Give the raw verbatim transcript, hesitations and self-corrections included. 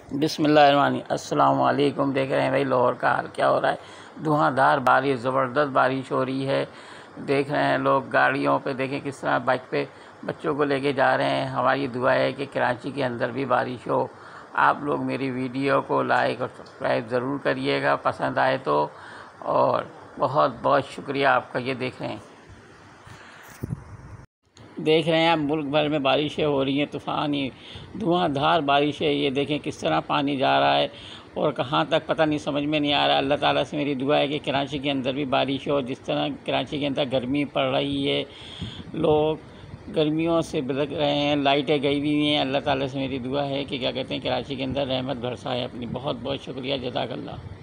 बिस्मिल्लाहिर्रहमानिर्रहीम। अस्सलाम वालेकुम। देख रहे हैं भाई लाहौर का हाल क्या हो रहा है। धुआंधार बारिश, ज़बरदस्त बारिश हो रही है। देख रहे हैं लोग गाड़ियों पे, देखें किस तरह बाइक पे बच्चों को लेके जा रहे हैं। हमारी दुआ है कि कराची के अंदर भी बारिश हो। आप लोग मेरी वीडियो को लाइक और सब्सक्राइब ज़रूर करिएगा पसंद आए तो। और बहुत बहुत शुक्रिया आपका। ये देख रहे हैं देख रहे हैं आप मुल्क भर में बारिशें हो रही हैं, तूफ़ानी धुआंधार बारिश है। ये देखें किस तरह पानी जा रहा है और कहाँ तक पता नहीं, समझ में नहीं आ रहा। अल्लाह ताला से मेरी दुआ है कि कराची के अंदर भी बारिश हो। जिस तरह कराची के अंदर गर्मी पड़ रही है, लोग गर्मियों से बिलख रहे हैं, लाइटें गई हुई हैं। अल्लाह ताला से मेरी दुआ है कि क्या कहते हैं कराची के अंदर रहमत बरसाए अपनी। बहुत बहुत शुक्रिया, जज़ाकल्लाह।